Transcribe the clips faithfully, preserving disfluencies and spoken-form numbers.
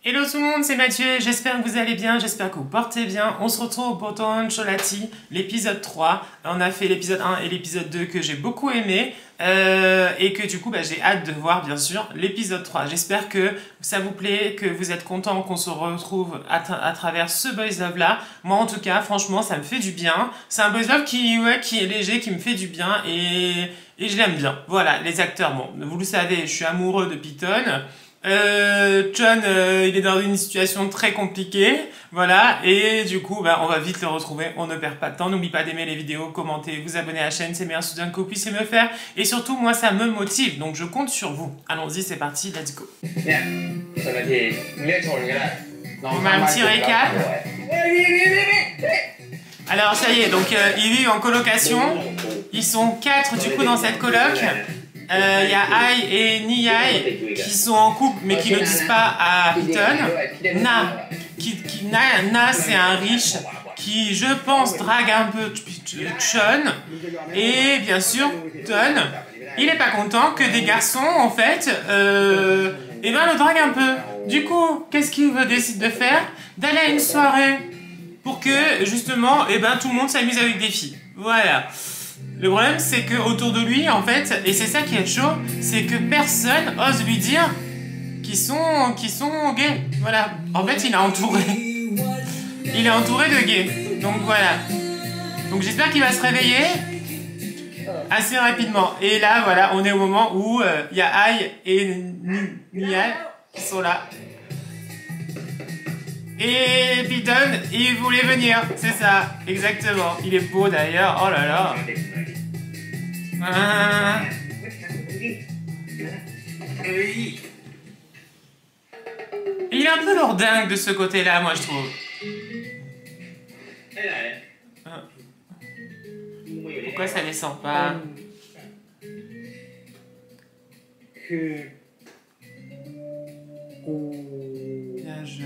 Hello tout le monde, c'est Mathieu, j'espère que vous allez bien, j'espère que vous portez bien. On se retrouve pour Touhou Chōlatty, l'épisode trois. On a fait l'épisode un et l'épisode deux que j'ai beaucoup aimé. Euh, et que du coup, bah, j'ai hâte de voir bien sûr l'épisode trois. J'espère que ça vous plaît, que vous êtes contents qu'on se retrouve à, tra à travers ce boys love là. Moi en tout cas, franchement, ça me fait du bien. C'est un boys love qui, ouais, qui est léger, qui me fait du bien et, et je l'aime bien. Voilà, les acteurs, bon, vous le savez, je suis amoureux de Piton. Euh, John, euh, il est dans une situation très compliquée, voilà, et du coup, bah, on va vite le retrouver, on ne perd pas de temps, n'oublie pas d'aimer les vidéos, commenter, vous abonner à la chaîne, c'est meilleur soutien que vous puissiez me faire, et surtout, moi, ça me motive, donc je compte sur vous. Allons-y, c'est parti, let's go. On a un petit récap. Alors, ça y est, donc, euh, ils vivent en colocation, ils sont quatre, du coup, dans cette coloc. Il euh, y a Ai et Nihai qui sont en couple mais qui ne le disent pas à Piton. Na, qui, qui, Na, Na c'est un riche qui, je pense, drague un peu Chon. Et bien sûr, Ton, il n'est pas content que des garçons, en fait, euh, eh ben, le draguent un peu. Du coup, qu'est-ce qu'il décide de faire? D'aller à une soirée pour que, justement, eh ben, tout le monde s'amuse avec des filles. Voilà. Le problème, c'est que autour de lui, en fait, et c'est ça qui est chaud, c'est que personne ose lui dire qu'ils sont, qu'ils sont gays. Voilà. En fait, il est entouré. Il est entouré de gays. Donc voilà. Donc j'espère qu'il va se réveiller assez rapidement. Et là, voilà, on est au moment où il euh, y a Ai et Nihai qui sont là. Et Piton, il voulait venir, c'est ça, exactement. Il est beau d'ailleurs, oh là là. Ah. Et il est un peu lourdingue de ce côté-là, moi je trouve. Ah. Pourquoi ça descend pas? Bien, je...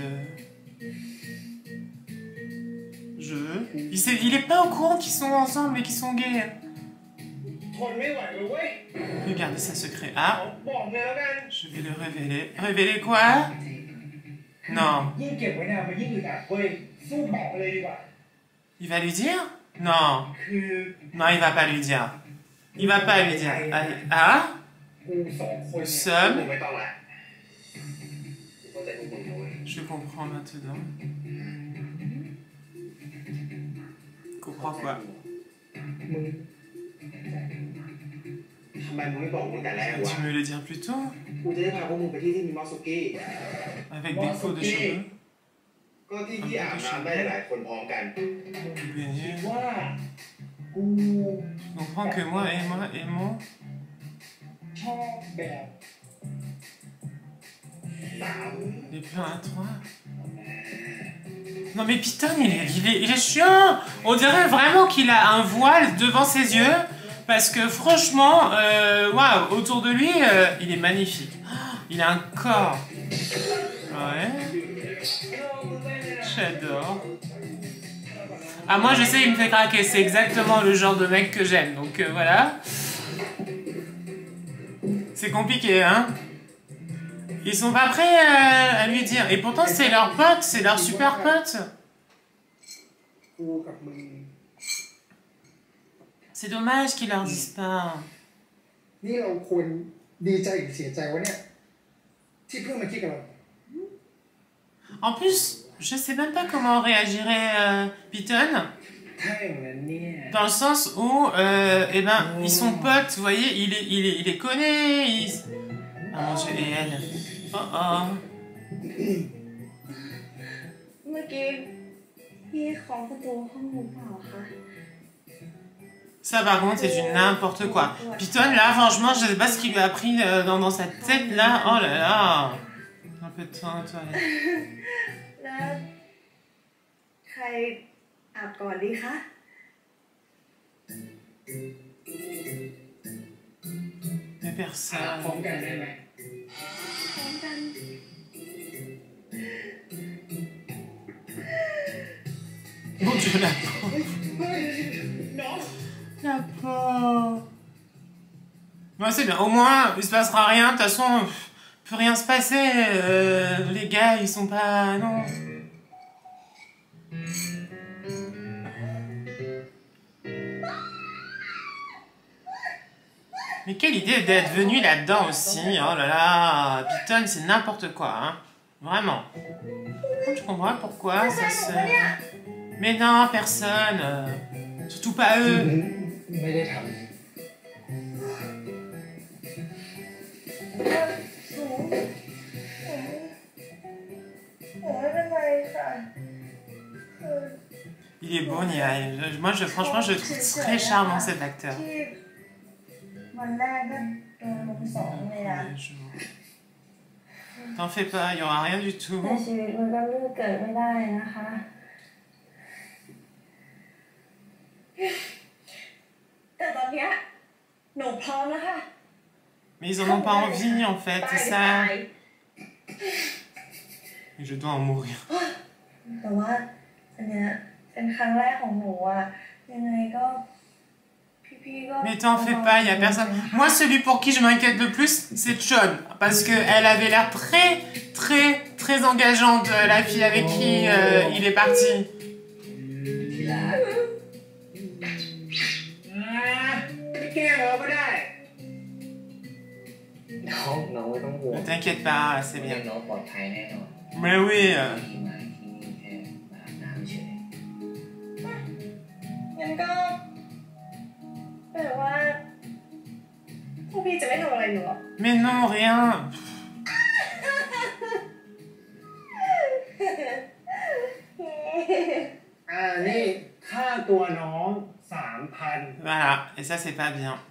Je... Il, sait... il est pas au courant qu'ils sont ensemble et qu'ils sont gays. Regardez sa secret. Ah, je vais le révéler. Révéler quoi? Non. Il va lui dire? Non. Non, il va pas lui dire. Il va pas lui dire. Ah? Nous sommes... Je comprends maintenant. Comprends quoi? Tu me le dire plus tôt? Avec des faux de cheveux? Un peu de cheveux? Tu comprends que moi et moi aimons les plans à trois? Non mais Piton, il est, il est, il est chiant. On dirait vraiment qu'il a un voile devant ses yeux. Parce que franchement, euh, waouh, autour de lui, euh, il est magnifique. Oh, il a un corps. Ouais. J'adore. Ah moi je sais, il me fait craquer. C'est exactement le genre de mec que j'aime. Donc euh, voilà. C'est compliqué, hein. Ils sont pas prêts à, à lui dire. Et pourtant c'est leur pote, c'est leur super pote. C'est dommage qu'ils leur disent pas. En plus, je sais même pas comment réagirait euh, Piton. Dans le sens où, euh, eh ben, ils sont potes, vous voyez, il est, il est, il les connaît. Il... Ah mon Dieu, et elle. Oh oh. Ça par contre c'est du n'importe quoi. Piton là franchement je sais pas ce qu'il lui a pris dans, dans sa tête là. Oh là là. Un peu de temps toi. Mais personne. Mon Dieu la pauvre. La pauvre. Ouais, c'est bien. Au moins, il se passera rien. De toute façon, peut rien se passer. Euh, les gars, ils sont pas... Non. Mais quelle idée d'être venu là-dedans aussi. Oh là là. Piton, c'est n'importe quoi. Hein. Vraiment. Je comprends pas pourquoi ça se... Mais non, personne. Euh, surtout pas eux. ไม่ได้ทำ Il est beau, Nia. Moi, je, franchement, je trouve très charmant cet acteur. T'en fais pas, il n'y aura rien du tout. Mais ils en ont pas envie, en fait, c'est ça. Et je dois en mourir. Mais t'en fais pas, il y a personne. Moi, celui pour qui je m'inquiète le plus, c'est Chon. Parce qu'elle avait l'air très, très, très engageante, la fille avec qui euh, il est parti. Ne t'inquiète pas, c'est bien. Mais oui. Euh... Mais non, rien. Voilà, et ça c'est pas bien.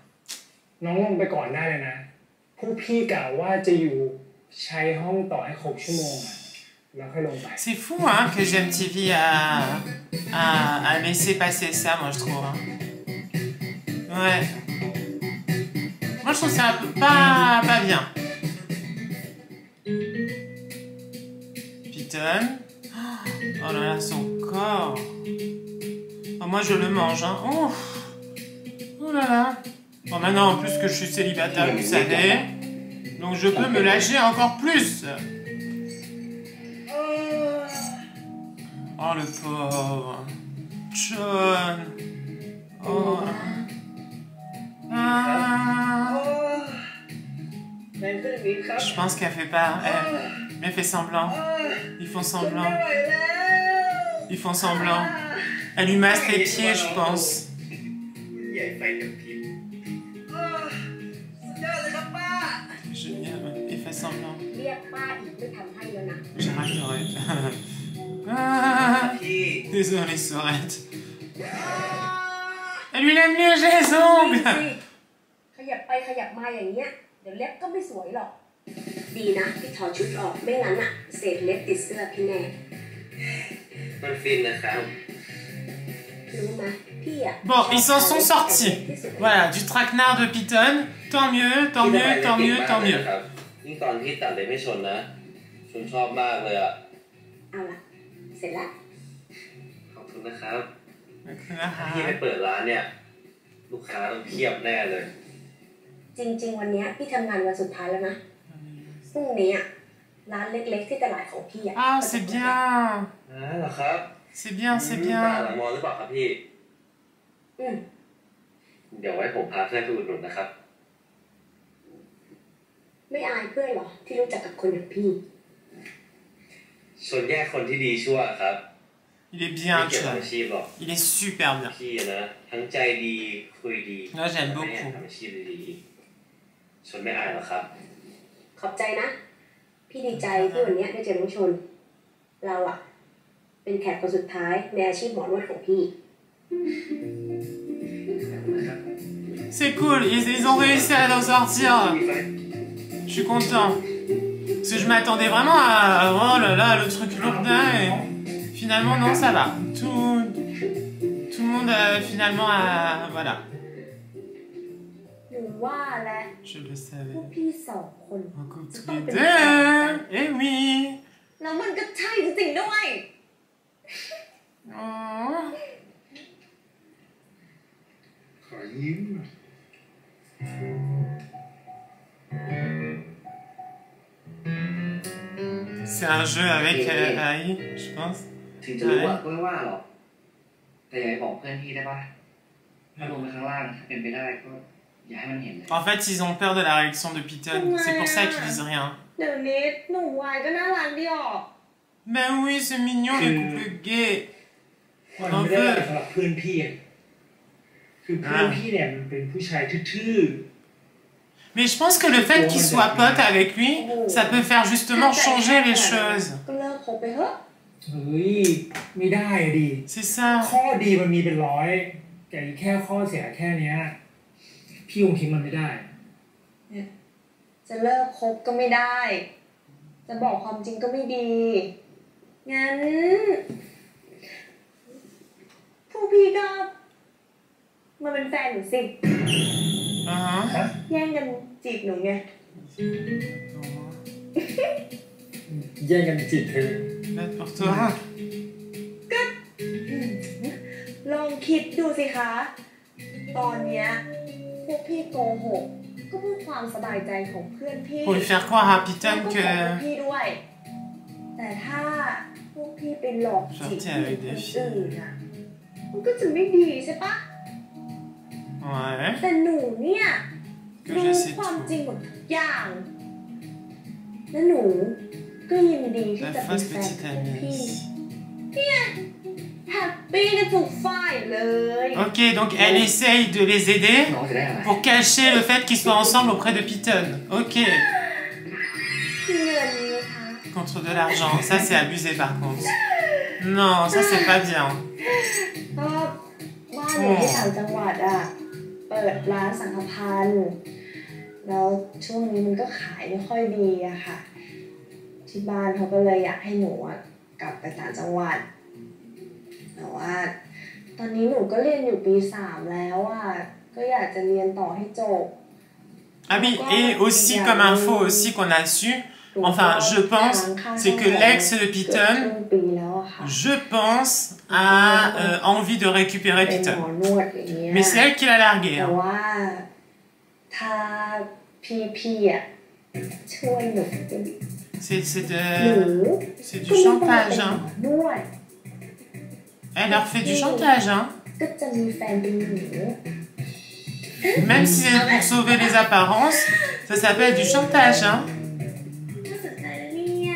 C'est fou hein, que G M T V a, a, a laissé passer ça, moi je trouve. Hein. Ouais. Moi je trouve ça pas, pas bien. Piton. Oh là là, son corps. Oh, moi je le mange. Hein. Oh. Oh là là. Bon maintenant en plus que je suis célibataire, vous savez. Donc je peux me lâcher encore plus. Oh le pauvre. Chon. Oh. Ah. Je pense qu'elle fait pas. Elle, elle fait semblant. Ils font semblant. Ils font semblant. Elle lui masse les pieds, je pense. Génial. Il fait semblant. J'ai raté. Ah, désolé, Sorette. Elle lui lève les ongles. Bon, ils s'en sont sortis. Voilà, du traquenard de Piton. Tant mieux, tant mieux, tant mieux, tant mieux. Ah, c'est bien. C'est bien, c'est bien. Il est bien, tu vois. Il est super bien. Moi, j'aime beaucoup. ขอบใจนะพี่ดีใจที่วันนี้ได้เจอน้องชนเราอะเป็นแขกคนสุดท้ายในอาชีพหมอนวดของพี่ C'est cool, ils, ils ont réussi à en sortir. Je suis content. Parce que je m'attendais vraiment à... Oh là là, le truc lourdin. Et finalement, non, ça va. Tout, tout le monde, euh, finalement, a... Voilà. Je le savais. Encore tous les deux. Eh oui. Oh. c'est un jeu avec euh, A I, je pense. ถึงจะรู้อ่ะก็ไม่ว่าหรอกแต่อย่าไปบอกเพื่อนพี่ได้ป่ะถ้าลงไปข้างล่างถ้าเป็นไปได้ก็อย่าให้มันเห็นเลย En fait, ils ont peur de la réaction de Piton. C'est pour ça qu'ils disent rien. เดี๋ยวนี้หนูวายก็น่ารักดีออก Ben oui, c'est mignon le couple gay. มันไม่ได้อะไรสำหรับเพื่อนพี่คือเพื่อนพี่เนี่ยมันเป็นผู้ชายทื่อ Mais je pense que le fait qu'il soit pote avec lui, ça peut faire justement changer les choses. ก็เลิกคบไปเถอะๆเฮ้ยไม่ได้ดิ C'est ça. ข้อดีมันมีเป็นร้อยแต่แค่ข้อเสียแค่เนี้ยพี่คงทิ้งมันไม่ได้จะเลิกคบก็ไม่ได้ จะบอกความจริงก็ไม่ดี งั้น พวกพี่ก็มาเป็นแฟนหนูสิ Uh-huh. แย่งกันจีบหนูไงแย่งกันจีบเธอ Là pour toi. ก็ลองคิดดูสิคะ ตอนเนี้ยพวกพี่โกหกก็เพื่อความสบายใจของเพื่อนพี่ Pour lui faire croire à แล้ว Piton ก็ que... ของพี่ด้วย แต่ถ้าพวกพี่ไปหลอกจีบผู้หญิงคนอื่นอะมันก็จะไม่ดีใช่ปะ Ouais. แต่หนูเนี่ย Que รู้ je sais ความจริง tout. หมดทุกอย่าง และหนูก็ยินดีที่ La จะเป็น fausse แฟน petite ของพี่ amie. เนี่ยแฮปปี้กันทุกฝ่ายเลย Ok, donc elle essaye de les aider น้องจะได้อะไร pour cacher le fait qu'ils soient ensemble auprès de Piton. Ok. เงินนะคะ Contre de l'argent. Ça, c'est abusé par contre. Non, ça, c'est pas bien. ก็บ้านอยู่ที่ต่างจังหวัดอ่ะ เปิดร้านสังฆพันธ์แล้วช่วงนี้มันก็ขายไม่ค่อยดีอะค่ะ ที่บ้านเขาก็เลยอยากให้หนูอะกลับไปต่างจังหวัด แต่ว่าตอนนี้หนูก็เรียนอยู่ปีสามแล้วอ่ะ ก็อยากจะเรียนต่อให้จบ Ah oui, et aussi comme info aussi qu'on a su, enfin je pense, c'est que l'ex de Piton, je pense, a euh, envie de récupérer เป็นหม Piton. อนวดอย่างเงี้ย Mais c'est elle qui l'a largué. แต่ Hein. ว่าถ้าพี่พี่อ่ะช่วยหนู C'est c'est หนู de... c'est ก็ du ไม่ต้องมาเป็น chantage. หม Hein. อนวด Elle leur fait du chantage. Hein. ก็จะมีแฟนเป็นหนู Même si c'est pour sauver les apparences, ça s'appelle du chantage. Hein. น่าสนใจนะเนี่ย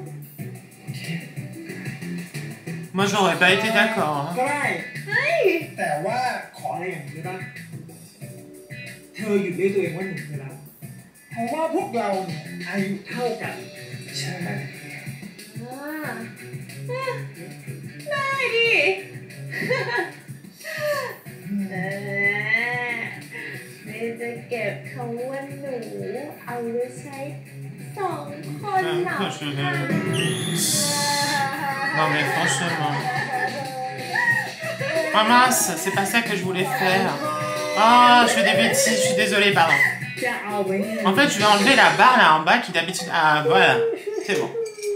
Moi, j'aurais pas été d'accord. ก็ Hein. ได้เฮ้ยแต่ว่าขออะไรอย่างนี้ได้ปะเธอหยุดเรียกตัวเองว่าหนูไปแล้วเพราะว่าพวกเราเนี่ยอายุเท่ากันใช่ไหมอ่าได้ดิเออไม่จะเก็บคำว่าหนูเอาไว้ใช้สองคนเหล่าทัน Non mais franchement. Ah mince, c'est pas ça que je voulais faire. Ah, je fais des bêtises, je suis désolée, pardon. จะเอาไว้ไง En fait, je vais enlever la barre là en bas qui d'habitude... Ah, voilà. C'est bon.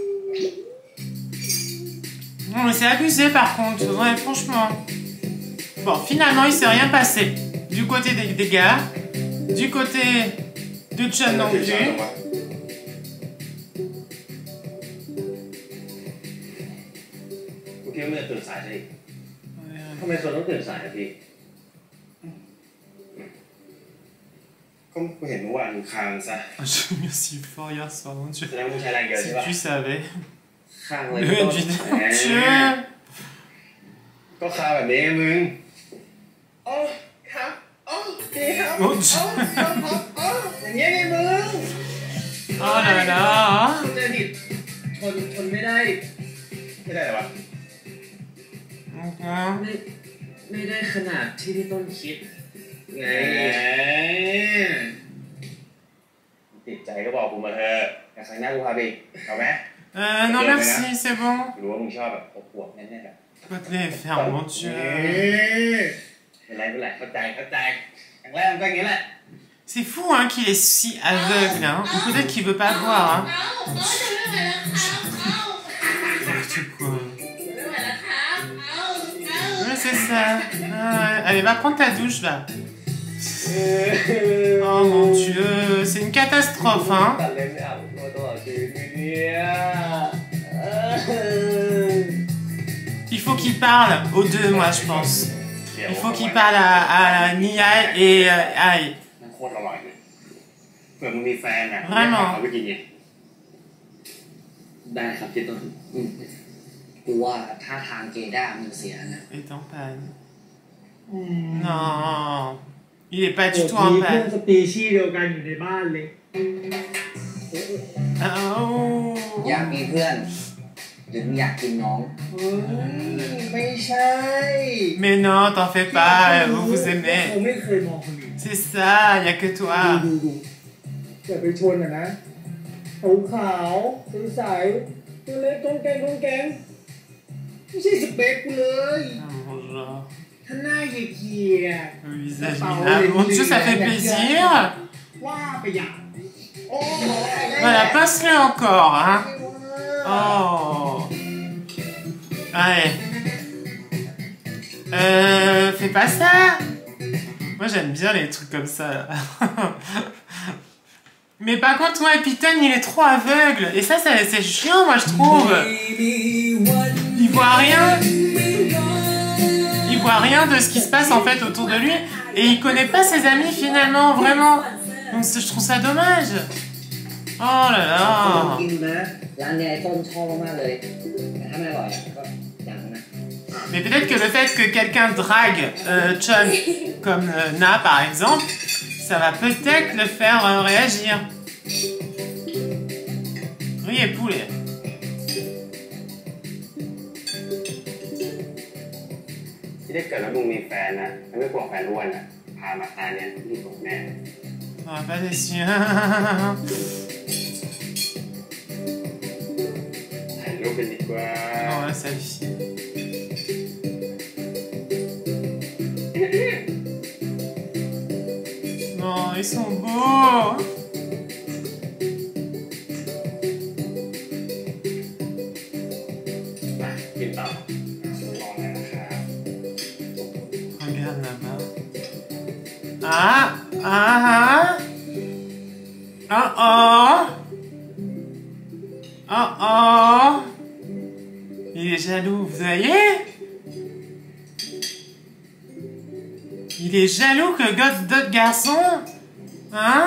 Non mais c'est abusé par contre. Ouais, franchement. Bon, finalement, il s'est rien passé. Du côté des, des gars. Du côté de John non plus. กูคิดว่ามึงจะตื่นสายซะอีกทำไมโซนต้องตื่นสายอะพี่ก็กูเห็นเมื่อวานมึงคางซะ J'ai mis aussi fort hier soir, mon dieu. แสดงว่ามึงใช้แรงเยอะใช่ Si ปะ tu savais. ข้างเลย Le ต้น vidéo, แหม Dieu. ก็คางแบบนี้ไงมึงโอ้ครับโอ้ดีครับ Mon dieu. ครับโอ้อย่างเงี้ยไงมึง Oh là là. เจอดิทนทนไม่ได้ไม่ได้เหรอวะ Okay. ไม่ไม่ได้ขนาดที่พี่ต้นคิดไงติดใจก็บอกกูมาเถอะแต่ครั้งหน้ากูพาไปอีกเอาไหม Euh, non merci, c'est bon. รู้ว่ามึงชอบแบบอบอวบๆแน่ๆแบบ Faut te les faire, mon เอ dieu. เป็นไรเป็นไรเข้าใจเข้าใจครั้งแรกมันก็อย่างนี้แหละ C'est fou hein, qu'il est si aveugle, hein. Ou peut-être qu'il veut pas voir, hein. N'importe quoi. Ouais, c'est ça. Ah, allez, va prendre ta douche, là. Oh mon dieu, c'est une catastrophe, hein. ตัดเล็บไม่อาบตัวตลอดชีวิตเนี่ย qu'il parle aux deux, moi, je pense. Il faut qu'il parle à, à Nihai et euh, Ai. มันโคตรอร่อยเลยเผื่อมึงมีแฟนนะ Vraiment เอาไปกินไงได้ครับเจต้นอืมกูว่าท่าทางเกด้ามันเสียนะ est en panne. อืม Non. Il est pas du tout มี en เพื่อน panne. สปีชีส์เดียวกันอยู่ในบ้านเลย Oh. อยากมีเพื่อน หรือมึงอยากกินน้องเฮ้ยไม่ใช่ Mais non, t'en fais pas, vous vous เขา aimez. ไม่เคยมองคนอื่น C'est ça, y a que ดู toi. ดูดูอย่าไปชนอ่ะนะขาวขาวใสๆตัวเล็กก้องแกงก้องแกงไม่ใช่สเปคกูเลย Oh, mon genre. ถ้าหน้าเหยียด Le visage minable. Mon Dieu, ça fait plaisir. ๆว่าไปอย่างโอ้ Voilà, pince-le encore, hein. Oh. Allez. Euh, fais pas ça. Moi, j'aime bien les trucs comme ça. Là. Mais par contre, ouais, Piton, il est trop aveugle. Et ça, ça c'est chiant, moi, je trouve. Il voit rien. Il voit rien de ce qui se passe, en fait, autour de lui. Et il connaît pas ses amis, finalement, vraiment. Donc, je trouve ça dommage. Oh là là. กินนะร้านเนี้ยไอ้ต้นชอบมากๆเลยแต่ถ้าไม่อร่อยก็อย่างนะ Mais peut-être que le fait que quelqu'un drague euh, Chun comme euh, Na par exemple, ça va peut-être le faire euh, réagir. Oui, et poulet. ที่ได้เกิดแล้วมึงมีแฟนนะแล้วไม่กลัวแฟนอ้วนนะพามาตาเนี่ยรีบบอกแม่ Ah, pas déçu. ถ่ายรูปกันดีกว่า Oh, la selfie. Non, ils sont beaux. มากินต่อลองเลยนะครับ Regarde là-bas. Ah, ah, ah. Oh, oh. Oh, oh. Il est jaloux, vous voyez? Il est jaloux que gosse d'autres garçons. Hein?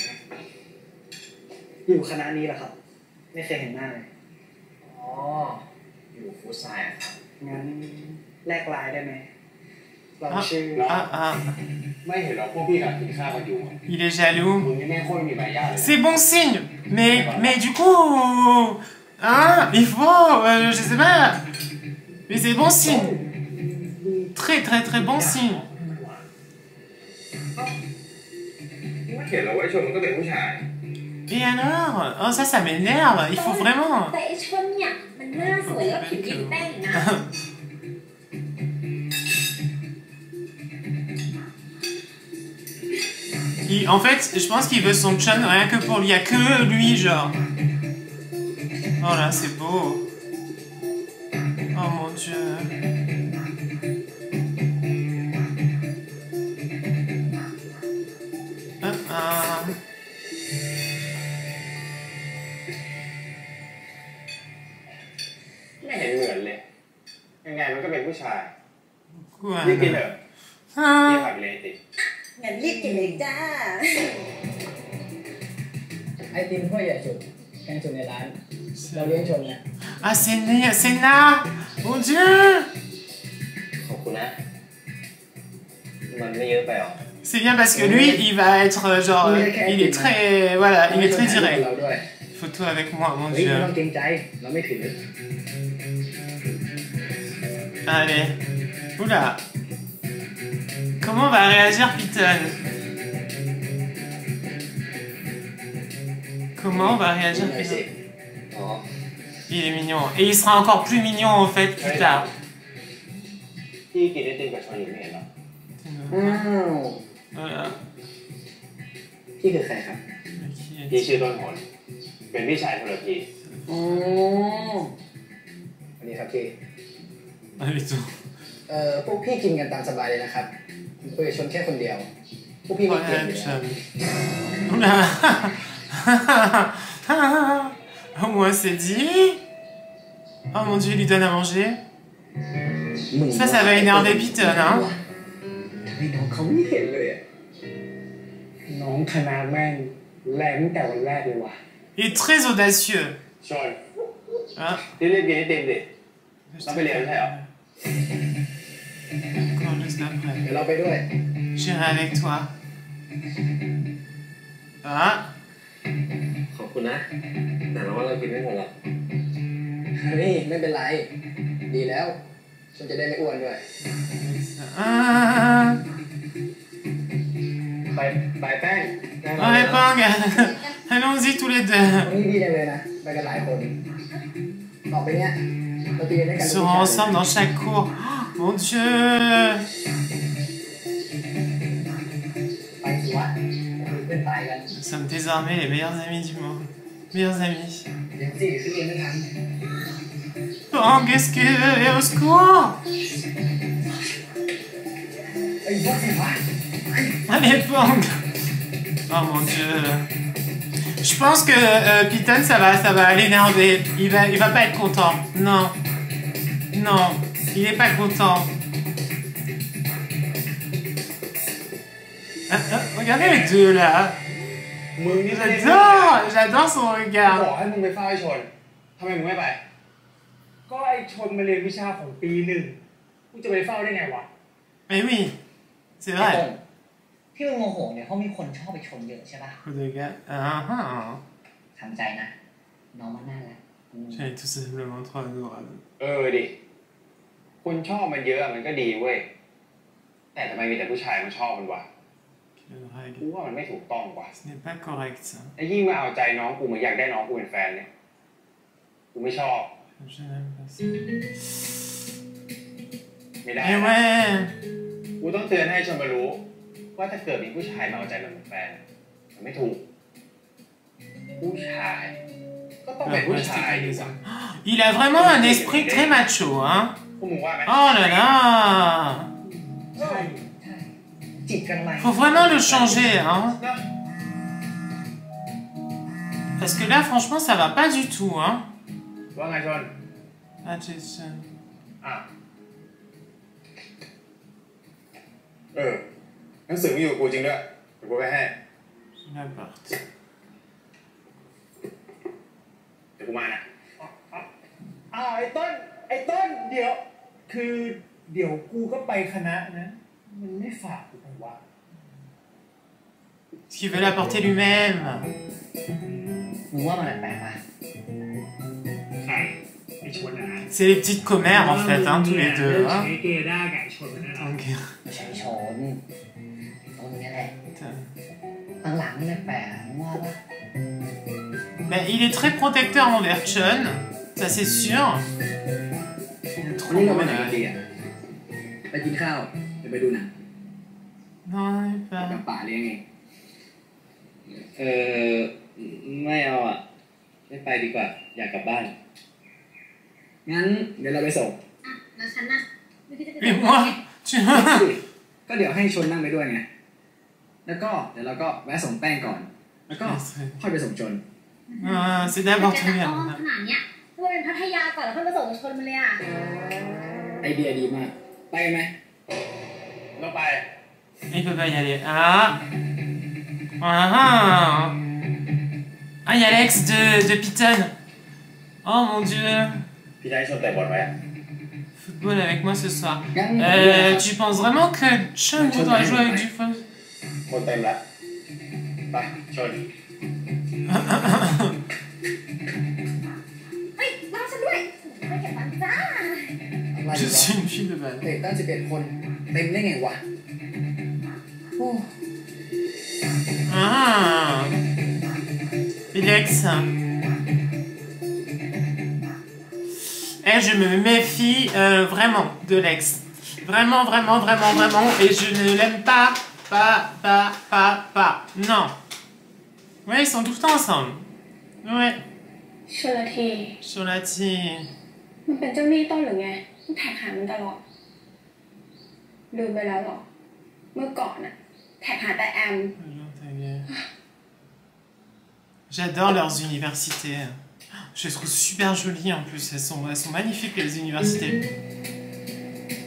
อยู่คณะนี้แหละครับ ไม่เคยเห็นหน้าเลยอ๋อ อยู่ฟู้ดไซด์อะครับงั้นแลกไลน์ได้ไหมเรา Ah, ชื่อ ah, ah. ไม่เห็นหรอกพวกพี่กับกินข้าวกันอยู่ Il est jaloux. มึงนี่แม่งโคตรมีมารยาทเลย C'est bon signe. Mais, mais du coup, hein, il faut, euh, je sais pas. Mais c'est bon signe. Très, très, très bon signe. ไม่เห็นหรอกว่าไอ้ชนมันก็เป็นผู้ชาย Et alors? Oh, ça, ça m'énerve. Il faut vraiment. แต่ไอ้ชนเนี่ยมันหน้าสวยแล้วผิวดีแป้งนะ Il- en fait, je pense qu'il veut son Chun rien que pour lui. Il n'y a que lui, genre. Oh là, c'est beau. Oh mon dieu. Ah, ah. ไม่เห็นเหมือนเลย ยังไงมันก็เป็นผู้ชาย Quoi? รีบกินเถอะ Ah. รีบผักเลยติงั้นรีบกินเลยจ้าไอติมถ้วยใหญ่สุดแพงสุดในร้าน เราเลี้ยงชนนะ Ah, c'est Ni- c'est Na. Mon dieu. ขอบคุณนะ มันไม่เยอะไปหรอ C'est bien parce que lui, il va être euh, genre, euh, il est très, voilà, il est très เรา direct. ด้วย Photo avec moi, mon เฮ้ยไม่ dieu. ต้องเกรงใจ เราไม่ถือ Allez. Oula. Comment va réagir Piton? Comment va réagir หน่อยสิ Piton? อ๋อ Il est mignon. Et il sera encore plus mignon en fait plus tard. พี่กินไอติมกับชนอยู่ไม่เห็นหรออ้าว Voilà. พี่คือใครครับ Qui est- พี่ชื่อต้นหนเป็นพี่ชายคนละพี่อ๋ออันนี้ครับพี่ Ah, du tout. เอ่อพวกพี่กินกันตามสบายเลยนะครับผมคุยกับชนแค่คนเดียว พวกพี่ไม่เก่ง Ouais, อยู่แล้ว Chun. Oula. Au moins c'est dit. Oh mon dieu, il lui donne à manger. Ça, ça va énerver Piton, hein. ทำไมน้องเขาไม่เห็นเลยอะน้องคณะแม่งแรงตั้งแต่วันแรกเลยว่ะ Il est très audacieux. ชน Hein? ที่เรียกกินไอติมดิเราไปเรียนใช่เหรอ Encore juste après. เดี๋ยวเราไปด้วย J'irai avec toi. Ah. ขอบคุณนะแต่เราว่าเรากินไม่หมดหรอกนี่ไม่เป็นไร ดีแล้ว ฉันจะได้ไม่อ้วนด้วย Ah. ไปไปแป้งแป้ง Ouais, Pang. Allons-y tous les deux. วันนี้ดีจังเลยนะ ไปกันหลายคน ต่อไปเนี้ยเราจะเรียนด้วยกัน Ils seront ensemble dans chaque cours. Oh, mon Dieu. ไปสิวะเพื่อนตายกัน Nous sommes désormais les meilleurs amis du monde. Meilleurs amis. เดี๋ยวสิขึ้นเรียนไม่ทัน Pang, qu'est-ce que... Au secours. ไอ้พวกสิวะ Allez, Pang. Oh mon Dieu. Je pense que euh, Piton, ça va, ça va l'énerver. Il va, il va pas être content. Non. Non. Il est pas content. Ah, ah, regardez les deux là. มึงนี่ไม่ได้ J'adore. J'adore son บอก regard. ให้มึงไปเฝ้าไอ้ชนทำไมมึงไม่ไปก็ไอชนมาเรียนวิชาของปีหนึ่งกูจะไปเฝ้าได้ไงวะ Mais oui. C'est ไอ้ต้น vrai. ที่มึงโมโหเนี่ยเพราะมีคนชอบไปชมเยอะใช่ป่ะ Coup de gars. Ah ah. ทำใจนะ น้องมันน่ารักอืม J'ai tout simplement trop adorable. เออดิคนชอบมันเยอะมันก็ดีเว้ยแต่ทำไมมีแต่ผู้ชายมันชอบมันวะ Quelle règle. กูว่ามันไม่ถูกต้องว่ะ Ce n'est pas correct ça. ไอ้ยิ่งมาเอาใจน้องกูเหมือนอยากได้น้องกูเป็นแฟนเนี่ยกูไม่ชอบ Je n'aime pas ça. ไม่ได้ Eh ouais. กูต้องเตือนให้ชนมารู้ว่าถ้าเกิดมีผู้ชายมาเอาใจมันเป็นแฟนมันไม่ถูกผู้ชายก็ต้องเป็น Ah, ผู้ ouais, ชาย c'est ดี pas กว่า ça. Il a vraiment un esprit très macho, hein. พวกมึงว่าไหม Oh là là. ใช่ใช่จีบกันไหม Faut vraiment le changer, hein. นะ Parce que là, franchement, ça va pas du tout, hein. ว่าไงชน Ah, Jason. อ่ะเออหนังสือมีอยู่กับกูจริงด้วยเดี๋ยวกูไปให้ Je l'apporte. เดี๋ยวกูมานะอ่าไอ้ต้นไอ้ต้นเดี๋ยว คือเดี๋ยวกูก็ไปคณะนะ มันไม่ฝากกูไปวะ Parce qu'il veut l'apporter lui-même. มึงว่ามันแปลกๆป่ะใช่ไอ้ชนนะ C'est les petites commères, en fait, hein, tous les เลิ deux. ก Hein. ใช้เกย์ได้กับไอ้ชนมันนะ Donc, ไม่ใช่ชนตรงนี้แหละ putain. หลังๆมันแปลกๆมึงว่าป่ะ Mais il est très protecteur envers Chun, ça c'est sûr. Il est วัน trop นี้เราไปไหน bon. กันดีอ่ะ ไปกินข้าวหรือไปดูหนัง Non, il est กั pas. บป่าเลี้ยงเองเออไม่เอาอ่ะ ไม่ไปดีกว่า อยากกลับบ้านงั้นเดี๋ยวเราไปส่งอ่ะแล้วฉันน่ะไม่คิดจะไป Et moi, tu vois. ก็เดี๋ยวให้ชนนั่งไปด้วยไง แล้วก็เดี๋ยวเราก็แวะส่งแป้งก่อน แล้วก็ค่อยไปส่งชน Ah, c'est จะ d'abord จะ très อ้อม bien. ขนาดเนี้ยถ้าเป็นพัทยาก่อนแล้วค่อยมาส่งชนมาเลยอ่ะไอเดียดีมาก ไปกันไหมต้องไป Il peut pas y aller. Ah. Ah. Ah, ah il y a l'ex de, de Piton. Oh mon dieu. พี่ได้ชนแต่บอลไว้อะ Football avec moi ce soir. งั้น Euh, tu penses vraiment que Chun voudra jouer avec du feu? คนเต็มแล้วไปชนเฮ้ยรอฉันด้วยไม่เก็บฟันจ้าอะไร Je วะ suis une fille de balle. เตะตั้งสิบเอ็ดคน เต็มได้ไงวะโอ้ Ah. Lex. Eh, je me méfie euh, vraiment de Lex. Vraiment, vraiment, vraiment, vraiment. Et je ne l'aime pas. Pas, pas, pas, pas. Non. Ouais, ils sont tout le temps ensemble. Ouais. ชลที Cholati. มันเป็นเจ้าหนี้ต้นหรือไงมันแท็กหามันตลอดลืมไปแล้วเหรอ เมื่อก่อนอะแท็กหาแต่แอม J'adore leurs universités. Je les trouve super jolies en plus. Elles sont, elles sont magnifiques les universités.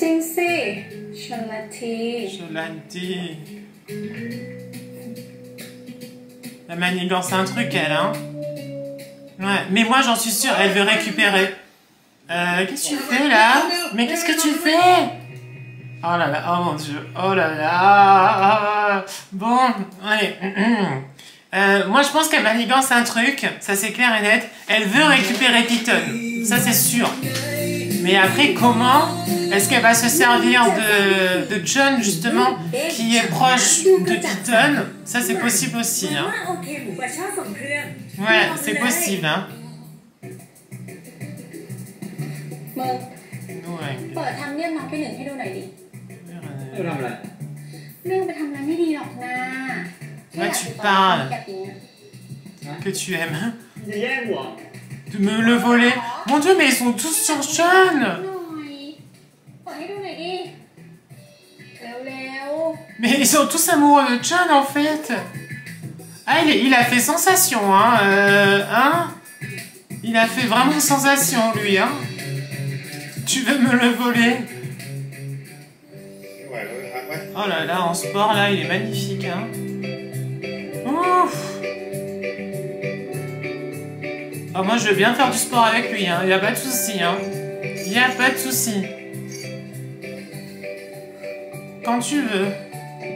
จริงสิชลที Cholanti. La manigance, c'est un truc, elle, hein. Ouais, mais moi, j'en suis sûre, elle veut récupérer. Euh, qu'est-ce que tu fais, là? Mais qu'est-ce que tu fais? Oh là là, oh mon Dieu, oh là là. Bon, allez. Euh, moi, je pense qu'elle manigance un truc, ça c'est clair et net. Elle veut récupérer Piton, ça c'est sûr. Mais après, comment est-ce qu'elle va se servir de, de John, justement, qui est proche de Piton? Ça, c'est possible aussi. Hein. Ouais, c'est possible. Hein. มึง Ouais. เปิดทำเนียบน้องไปหนึ่งให้ดูหน่อยดิเออทำอะไรเรื่องไปทำอะไรไม่ดีหรอกนะ Ouais, tu parles. Que tu aimes. อย่าแย่งหัว De me le voler. Mon Dieu, mais ils sont tous sur John. หน่อยเปิดให้ดูหน่อยดิเร็ว Mais ils sont tous amoureux de John, en fait. Ah, il, il a fait sensation, hein. Euh, hein. Il a fait vraiment sensation, lui, hein. Tu veux me le voler? Oh là là, en sport, là, il est magnifique, hein. Ouf. Oh, moi, je veux bien faire du sport avec lui, hein. Il n'y a pas de souci, hein. Il n'y a pas de souci. Quand tu veux. ๆ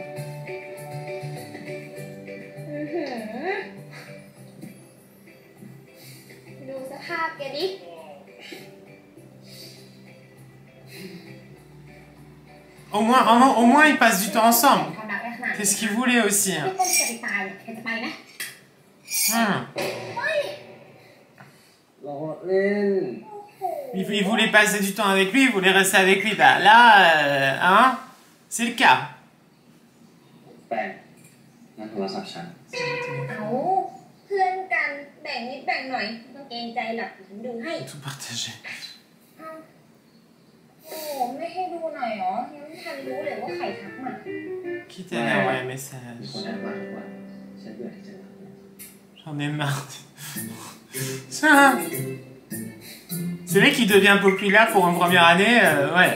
อื้อหือดูสภาพแกดิ Au moins, au moins, au moins, ils passent du temps ensemble. ความรักได้ขนาด C'est ce qu'ils voulaient aussi, ไม่ hein. ต้องจะไปตายเนี่ยแกจะไปไหม Hum. รอเล่น Il, il voulait passer du temps avec lui, il voulait rester avec lui. Bah là, euh, hein, c'est le cas. แป้งนั่นโทรศัพท์ฉันเอาเพื่อนกันแบ่งนิดแบ่งหน่อยไม่ต้องเกรงใจหรอกฉันดูให้ Tout partagé. เอาโอ้ไม่ให้ดูหน่อยเหรอยังไม่ทันรู้เลยว่าใครทักมา Qui t'a envoyé un มี message? คนแอบมาทุกวันฉันเบื่อที่จะรับ J'en ai marre. Ça. C'est vrai qu'il devient populaire pour une première année, euh, ouais.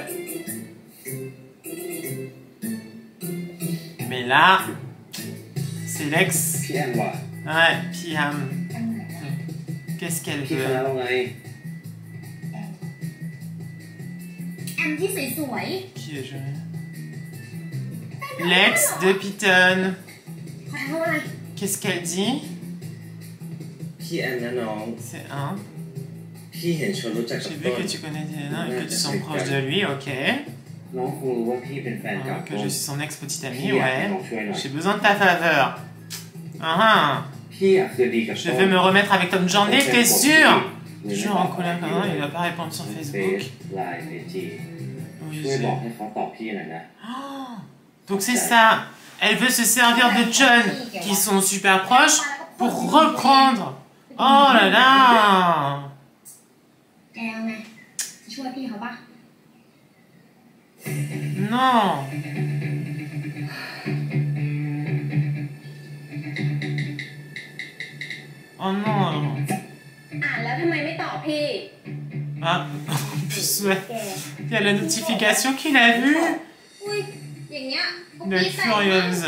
Mais là, c'est l'ex. พี่แอมว่ะ Ouais, Piam. Qu'est-ce qu'elle พี่คณะ veut? เราไงแอมที่สวย Qui est jeune? L'ex de Piton. ๆขอทำอะไร Qu'est-ce qu'elle dit? พี่แอมนะน้อง C'est un. พี่เห็นชวนรู้จักกับ J'ai vu ต้น que tu connais des nains et que tu sens proche de lui, ok. น้องคงรู้ว่าพี่เป็นแฟนเก่า Ah, que ต้น je suis son ex-petite พี่ amie, อยากให้ ouais. น้องช่วยหน่อย J'ai besoin de ta faveur. Ah ah. พี่อยากคืนดีกับ Je ต้น veux me remettre avec Tom J'en ai, t'es sûr? หรือ Toujours en colère, hein, il va pas répondre sur เฟ Facebook. ซไลน์ไอจี Oui, ช่วย je บอก sais. ให้เขาตอบพี่หน่อยนะ Oh. Donc c'est ça. Elle veut se servir de John, qui sont super proches, pour reprendre. Oh là là. แกเอาไงช่วยพี่เขาปะ Non. Oh non. อ่านแล้วทำไมไม่ตอบพี่ Ah, en plus, ouais. แก Il y a la notification qu'il a vue. อุ้ยอย่างเงี้ยพวก Il doit พี่ être ใส่มา furieuse.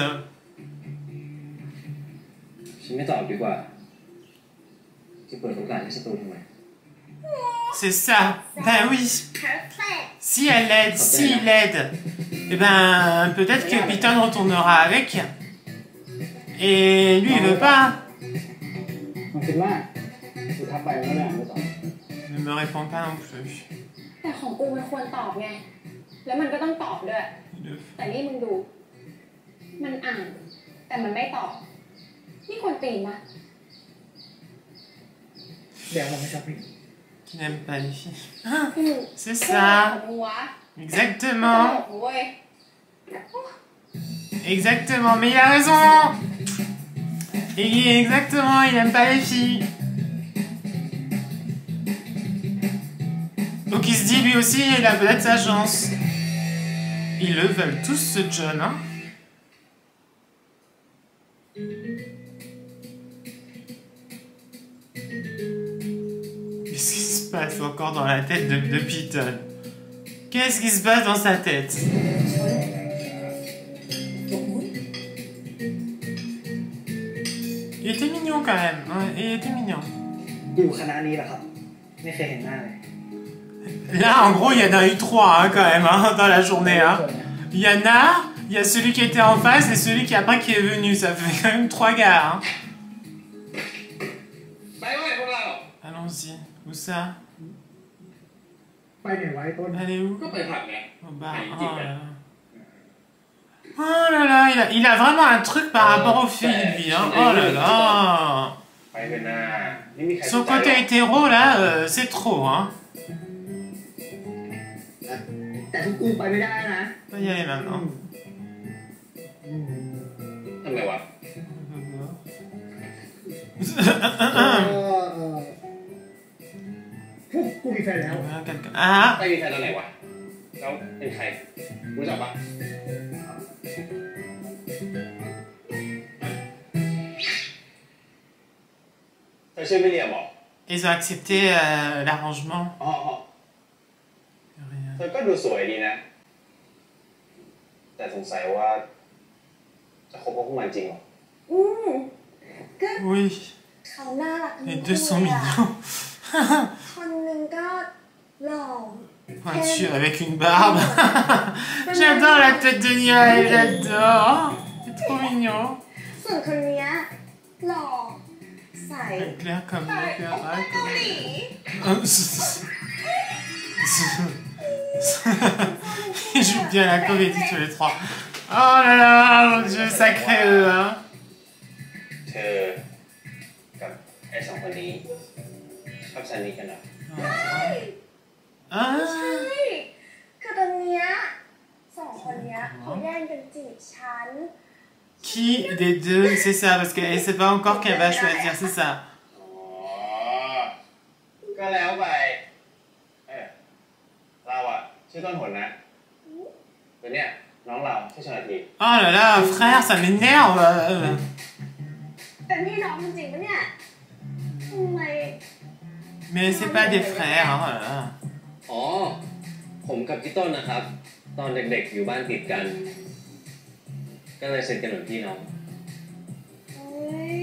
ฉันไม่ตอบดีกว่าจะเปิดโอกาสให้ศัตรูทำไม C'est ça. Ben oui. perfect Si elle l'aide, si il l'aide, eh ben peut-être que Piton retournera avec. Et lui, il veut pas. มันคิดว่ากูทักไปแล้วเนี่ยไม่ตอบ Ne me répond pas non plus. แต่ของกูมันควรตอบไง แล้วมันก็ต้องตอบด้วย Il le แต่นี่มึงดู มันอ่าน แต่มันไม่ตอบ นี่ควรตีนปะเดี๋ยวผมไม่ชอบพี่ Qui n'aime pas les filles. อืม C'est เรื่อง ça. ของมึงวะ Exactement. ตลกเว้ย Exactement. Mais il a raison. Et exactement, il aime pas les filles. Donc il se dit lui aussi, il a peut-être sa chance. Ils le veulent tous, ce John, hein. Qu'est-ce qui se passe encore dans la tête de, de Piton? Qu'est-ce qui se passe dans sa tête? Il était mignon quand même. Ouais, il était mignon. อยู่คณะนี้แหละครับ ไม่เคยเห็นหน้าเลย Là, en gros, il y en a eu trois hein, quand même hein, dans la journée. Hein. Il y en a, il y a celui qui était en face et celui qui après qui est venu. Ça fait quand même trois gars. Hein. Allons-y. Où ça? ไปไหนไว้ต้น Elle est où? ก็ไปผับไง Au bar. Oh là là. Oh là là, il a, il a vraiment un truc par rapport aux filles, lui. Hein. Oh là là. ไปเป็นหน้าไม่มีใคร Son côté hétéro, là, euh, c'est trop. Hein. แต่ทุกกูไปไม่ได้นะ On va y aller maintenant. ทำไมวะกูมีแฟนแล้ว Ah, ไม่มีใครตอนไหนวะแล้วเป็นใครรู้จักปะเธอชื่อไม่เรียมหรอ ils ont accepté euh, l'arrangement. อ๋อ Rien. เธอก็ดูสวยดีนะ แต่สงสัยว่าจะคบกับพวกมันจริงหรออืมก็ Oui, เขาน่ารักทั้ง les คู่ deux sont เลยอะ mignons. คนหนึ่งก็หล่อ Pointu avec une barbe. J'adore la tête de Niaï, j'adore. C'est trop mignon. ส่วนคนเนี้ยหล่อใส Clair comme le cœur. เกาหลี Ils jouent bien la comédie tous les trois. Oh là là, mon dieu, sacré eux, hein. เธอกับไอ้สองคนนี้ชอบซันนี่กันเหรอ Ah, ใช่คือตอนเนี้ยสองคนเนี้ยเขาแย่งกันจีบฉัน qui des deux, c'est ça, parce qu'elle sait pas encore qu'elle va choisir, c'est ça. อ๋อ ก็แล้วไป เออเราอะชื่อต้นหนนะตัวเนี้ยน้องเราชื่อชนาที Oh là là, frère, ça m'énerve. euh. เป็นพี่น้องจริงๆปะเนี่ยทำไม Mais c'est pas des frères, hein, oh là là. อ๋อ ผมกับพี่ต้นนะครับ ตอนเด็กๆอยู่บ้านติดกัน ก็เลยสนิทกันเหมือนพี่น้องเฮ้ย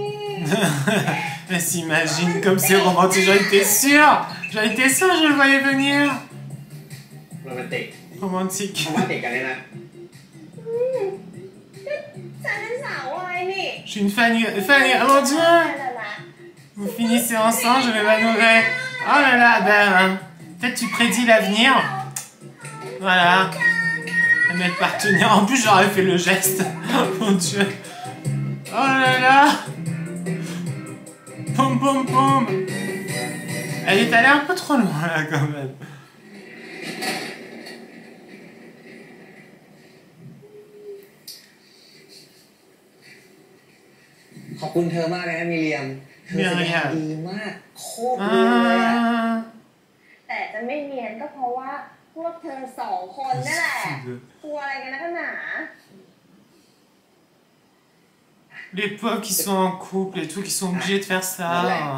Elle s'imagine comme c'est romantique, j'en étais sûre. J'en étais sûre, je le voyais venir. โรแมนติก Romantique. เพราะว่าติดกันเนี่ยนะอืมก็ฉันเป็นสาววายนี่ Je suis une fan, fan, oh mon dieu. นั่นแหละ Vous finissez ensemble, je vais manœuvrer. Oh là là, ben, peut-être tu prédis l'avenir. Voilà. À mettre partenaire. En plus, j'aurais fait le geste. Oh mon dieu. Oh là là. Pom pom pom. Elle est allée un peu trop loin là quand même. ขอบคุณเธอมากเลยนะมิเรียม เธอแสดงดีมาก โคตรดีเลยอะ Ah. แต่จะไม่เนียนก็เพราะว่าพวกเธอสองคนนั่นแหละกลัวอะไรกันนักหนา Les pauvres qui sont en couple et tout, qui sont obligés de faire ça.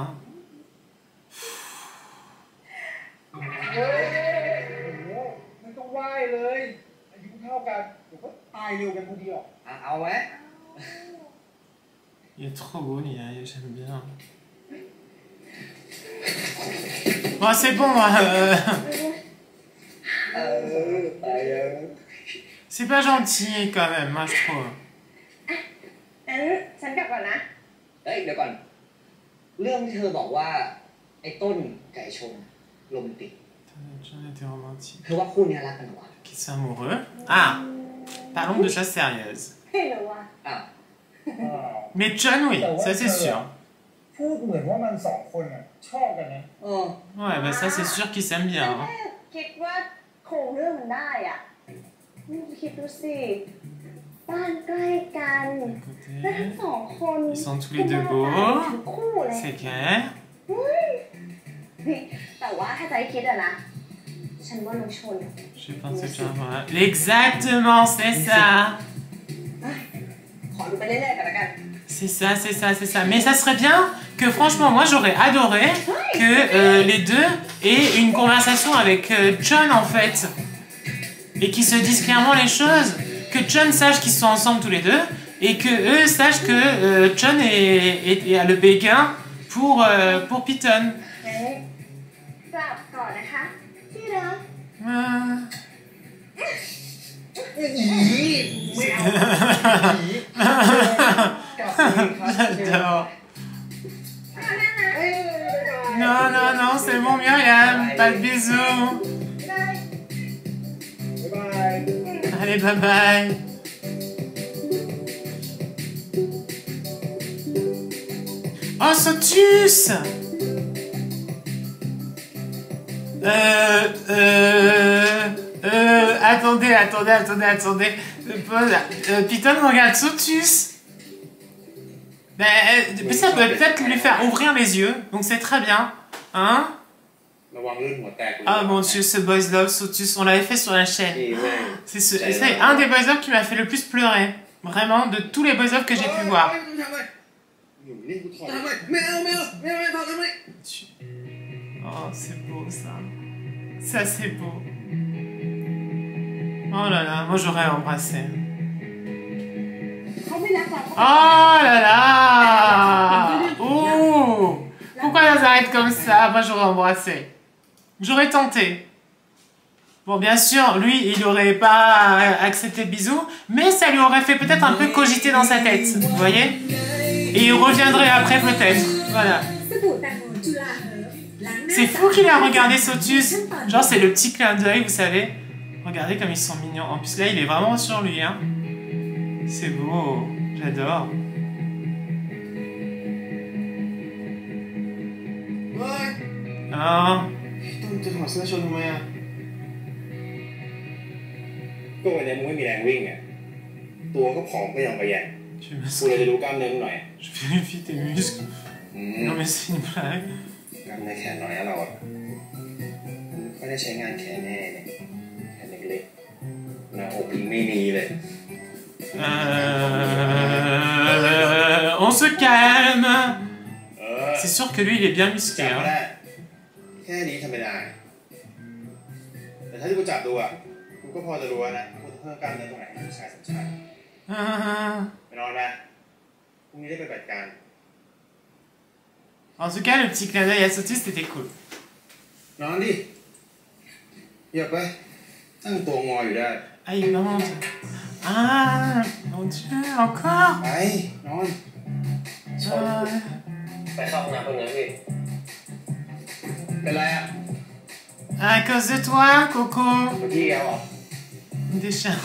เฮ้ยโอ้โหไม่ต้องไหว้เลยอายุเท่ากันเดี๋ยวก็ตายเร็วกันพอดีหรอกอ่ะเอาไว้ Il est trop beau, Nia, j'aime bien. Bon, c'est bon, euh, เออไปเลย c'est pas gentil quand même, moi je trouve. งั้นฉันกลับก่อนนะเอ้ยเดี๋ยวก่อน เรื่องที่เธอบอกว่า ไอ้ต้นไก่ชนโรแมนติก J'en étais romantique. เธอว่าคู่เนี้ยรักกันเหรอวะ Qui sont amoureux? Ah, parlons de choses sérieuses. ไม่รู้อ่ะอ้าวอ้าว Mais John, oui, ça c'est sûr. พูดเหมือนว่ามันสองคนอ่ะชอบกันนะเออ Ouais, bah ça c'est sûr qu'ils s'aiment ฉั bien. น Hein. แค่คิดว่าโครงเรื่องมันได้อ่ะนี่คิดดูสิบ้านใกล้กัน D'un และทั้ง côté, สองคน ils sont tous les deux ก็ beaux. หน้าตาทั้งคู่เลย C'est clair. เฮ้ยแต่ว่าถ้าจะให้คิดอะนะ ฉันว่าน้องชน Je pense que tu vas exactement, c'est ça. ขอดูไปเรื่อยๆกันละกัน C'est ça, c'est ça, c'est ça. Mais ça serait bien que franchement, moi j'aurais adoré que euh, les deux aient une conversation avec euh, John en fait. et qu'ils se disent clairement les choses, que Chun sache qu'ils sont ensemble tous les deux, et que eux sachent que euh, Chun est, est, est à le béguin pour, euh, pour Piton. กลับก่อนนะคะที่รัก Ah. ไม่เอาผีกลับเองครับ J'adore. เอาแน่นะเอ้ยบ๊ายบาย Non, non, non, c'est bon, Myriam. Pas de bisous. บ๊ายบาย Allez, bye bye. Oh, Sotus! Euh, euh, euh, attendez, attendez, attendez, attendez. Euh, Paul, euh, Piton regarde Sotus. Ben, euh, ça peut peut-être lui faire ouvrir les yeux, donc c'est très bien. Hein? ระวังลื่นหัวแตก Ah mon dieu, ce boys love Sotus, on l'avait fait sur la chaîne. นี่แม่ง C'est ce, c'est un des boys love qui m'a fait le plus pleurer. Vraiment, de tous les boys love que j'ai pu voir. อยู่นี่กูถอดไม่เอาไม่เอาไม่เอาไม่เอาทำไม Oh, c'est beau ça. Ça, c'est beau. Oh là là, moi j'aurais embrassé. เขาไม่รักเรา Oh là là! Oh! Pourquoi elles arrêtent comme ça? Moi j'aurais embrassé. J'aurais tenté. Bon, bien sûr, lui, il n'aurait pas accepté le bisou, mais ça lui aurait fait peut-être un peu cogiter dans sa tête, vous voyez? Et il reviendrait après peut-être. Voilà. สบู่แตงโมจุฬาเฮิร์บล้างหน้า C'est fou qu'il a regardé Sotus. Genre, c'est le petit clin d'œil, vous savez. Regardez comme ils sont mignons. En plus, là, il est vraiment sur lui, hein. C'est beau. J'adore. เฮ้ย Oh. ต้นจะถอดเสื้อชนทำไมอ่ะก็วันนี้มึงไม่มีแรงวิ่งอ่ะตัวก็ผอมก็ยังไปแย่ Tu กูเลยจะดูกล้ามเนื้อมึงหน่อย Je vérifie tes muscles. อืม Non, mais c'est une blague. กล้ามเนื้อแขนน้อยนะเราอ่ะก็ได้ใช้งานแขนแน่เลยแขนเล็กๆหน้าอกยังไม่มีเลย Euh, on se calme. เออ C'est sûr que lui, il est bien จั musclé. บก็ Hein. ได้แค่นี้ทำไม่ได้แต่ถ้าที่กูจับดูอ่ะกูก็พอจะรู้นะกูจะเพิ่มกล้ามเนื้อตรงไหนให้ผู้ชายสมชาย Ah. ไปนอนไหมพรุ่งนี้ได้ไปปฏิบัติการ En tout cas, le petit clin d'œil à Sotus, c'était cool. นอนดิเหยียบไปตั้งตัวงออยู่ได้ Ah, il monte. Ah, mon dieu, encore. ไปนอน Ah. ไปเข้าห้องน้ำเพิ่งนะพี่เป็นไรอ่ะ À cause de toi, Coco. เมื่อกี้แกบอก Des chiens.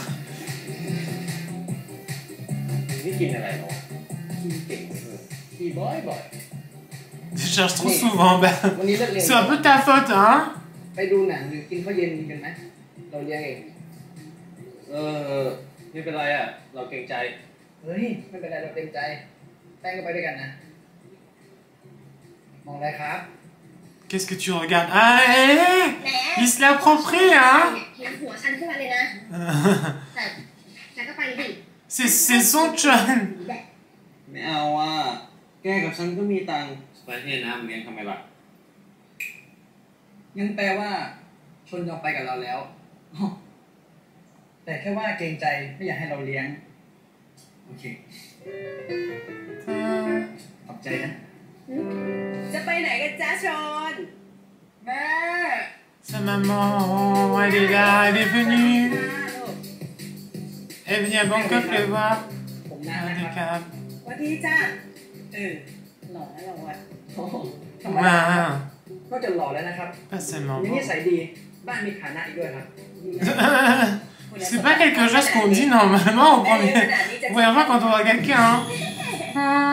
นี่กินอะไรเนาะกินเก่งเออกินบ่อยบ่อย Des chiens, je trouve souvent. Bah, วันนี้เลิกเรียน c'est un peu ta faute, hein. ไปดูหนังหรือกินข้าวเย็นกันไหมเราเลี้ยงเองเออไม่เป็นไรอ่ะ เราเกรงใจเฮ้ยไม่เป็นไรเราเต็มใจแป้งก็ไปด้วยกันนะมองอะไรครับ Qu'est-ce que tu regardes? Ah, hé, hé, แหม il se l'approprie, hein. เห็นหัวฉันขึ้นมาเลยนะ แต่ฉันก็ไปดิ C'est c'est son Chun. ไม่เอาอ่ะ แกกับฉันก็มีตังค์ไปเที่ยวน้ำเลี้ยงทำไมล่ะงั้นแปลว่าชนยอมไปกับเราแล้ว แต่แค่ว่าเกรงใจไม่อยากให้เราเลี้ยงโอเคขอบใจนะจะไปไหนกันจ้าชนแม่ Sa maman, elle est là, elle est venue. Elle est venue à Bangkok le voir. ผมนะ Ah, นะ des ครับ câbles. วันดีจ้าเออหล่อนะเราอะโอ้โหทำไม Ah, ก็จะหล่อแล้วนะครับ pas seulement มี beau. นิสัยดีบ้านมีฐานะอีกด้วยครับ C'est pas quelque chose qu'on dit normalement au premier. Première fois quand on voit quelqu'un. Hein.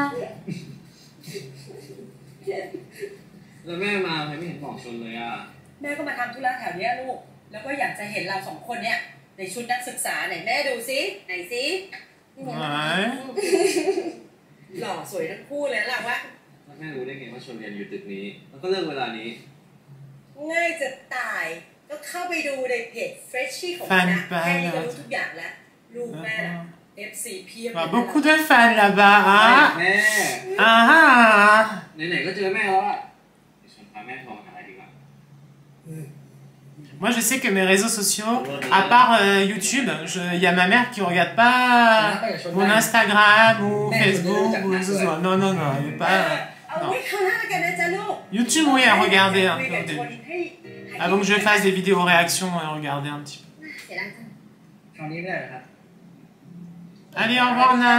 แล้วแม่มาทำไมไม่เห็นบอกชนเลยอ่ะแม่ก็มาทำธุระแถวเนี้ยลูก แล้วก็อยากจะเห็นเราสองคนเนี่ยในชุดนักศึกษาไหนแม่ดูซิไหนซิ Ouais. หล่อสวยทั้งคู่เลยล่ะวะแล้วแม่รู้ได้ไงว่าชนเรียนอยู่ตึกนี้ แล้วก็เลือกเวลานี้ง่ายจะตาย ก็เข้าไปดูในเพจ Freshie ของ Fan คณะ page. แค่นี้ก็รู้ทุกอย่างแล้ว ลูกแม่น่ะ เอฟ ซี เพียบ Il y a beaucoup de fans là-bas, แม่ hein? Ah ah. ไหนๆก็เจอแม่แล้วอ่ะเดี๋ยวชวนพาแม่โทรมาหาอะไรดีกว่าเออ Moi, je sais que mes réseaux sociaux, à part euh, YouTube, il y a ma mère qui regarde pas mon Instagram ou Facebook ou ce soit. Non, non, non, elle est pas. เอาไว้ข้างหน้ากันนะจ๊ะลูก YouTube, oui, à regarder un peu au début. Avant que je fasse des vidéos réactions, à regarder un petit peu. เสียดายจังคราวนี้ไม่ได้เหรอครับ Allez, au revoir, Na.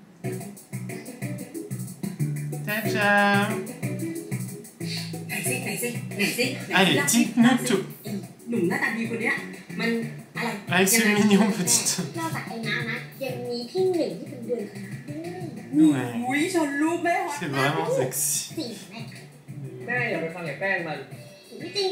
Ciao, ciao. ไหนสิไหนสิไหนสิ Allez, dites-nous tout. หนุ่มหน้าตาดีคนเนี้ยมันอะไร Avec ce mignon petit. นอกจากไอ้น้ำนะยังมีพี่หนึ่งที่เป็นเดือนคณะด้วย Ouais. อุ้ยชนรูปแม่ฮอต C'est vraiment sexy. สี่แม่แม่อย่าไปฟังอย่างแป้งมันไม่จริง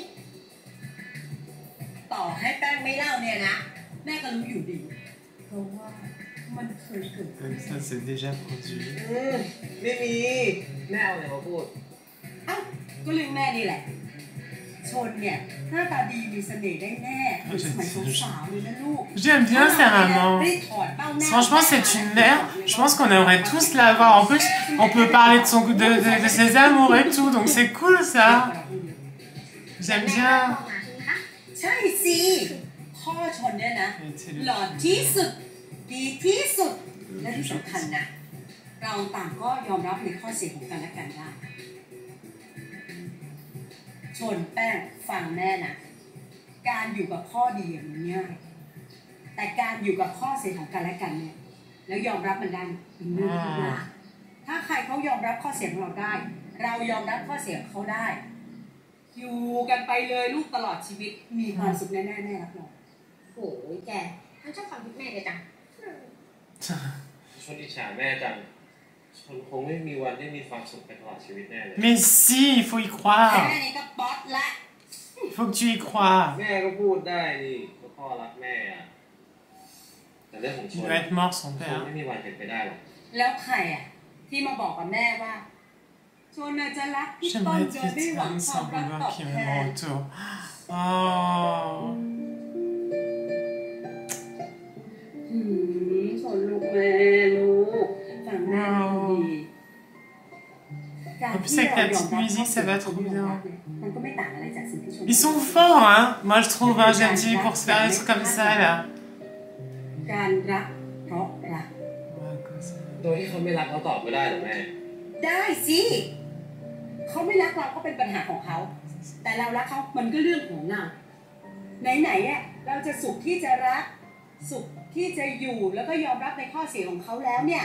ต่อให้แป้งไม่เล่าเนี่ยนะ แม่ก็รู้อยู่ดีเพราะว่ามันเคยเกิด Comme ça, c'est déjà produit. อืมไม่มีแม่เอาอะไรมาพูดเอ้าก็เรื่องแม่นี่แหละ ชนเนี่ยหน้าตาดีมีเสน่ห์ได้แน่สมัยสาวๆเลยนะลูก J'aime bien sa maman. Franchement, c'est une mère. Je pense qu'on aimerait tous la voir. En plus, on peut parler de, son, de, de, de ses amours et tout. Donc c'est cool ça. J'aime bien. ใช่สิพ่อชนเนี่ยนะหล่อที่สุดดีที่สุดและที่สำคัญนะเราต่างก็ยอมรับในข้อเสียของกันและกันได้ชนแป้งฟังแม่นะการอยู่กับข้อดีอย่างนี้ง่ายแต่การอยู่กับข้อเสียของกันและกันเนี่ยแล้วยอมรับมันได้เป็นเรื่องที่ยากถ้าใครเขายอมรับข้อเสียของเราได้เรายอมรับข้อเสียของเขาได้อยู่กันไปเลยลูกตลอดชีวิตมีความสุขแน่ๆแน่รับรองโหยแกฉันชอบฟังพี่แม่เลยจังชนอิจฉาแม่จังชนคงไม่มีวันได้มีความสุขไปตลอดชีวิตแน่เลย Mais si, il faut y แค่ croire. นี้ก็ป๊อตละ Il faut que tu y crois. แม่ก็พูดได้นี่ว่าพ่อรักแม่อะแต่เรื่องของช Il น doit être mort, son คง père. ไม่มีวันเป็นไปได้หรอกแล้วใครอ่ะที่มาบอกกับแม่ว่าชนน่ะจะรักพี่ต้น J'aimerais โด être ยไม่หวัง Vietnam ความ sans รักต vouloir อบ qu'il แท m'aime en น retour. Oh. หืมชนลูกแม่ลูกฟังแม่ดีการ En plus, ที่ avec เรา la ยอม petite รับ musique, ça va trop bien. มันก็ไม่ต่างอะไรจากสิ่งที่ชน Ils sont forts, hein. Moi, je trouve, hein, j'aime bien pour se faire des trucs comme ça, là. การรักเพราะรัก Ouais, comme ça. โดยที่เขาไม่รักเขาตอบก็ได้หรอแม่ได้สิเขาไม่รักเราก็เป็นปัญหาของเขาแต่เรารักเขามันก็เรื่องของเราไหนๆอ่ะเราจะสุขที่จะรักสุขที่จะอยู่แล้วก็ยอมรับในข้อเสียของเขาแล้วเนี่ย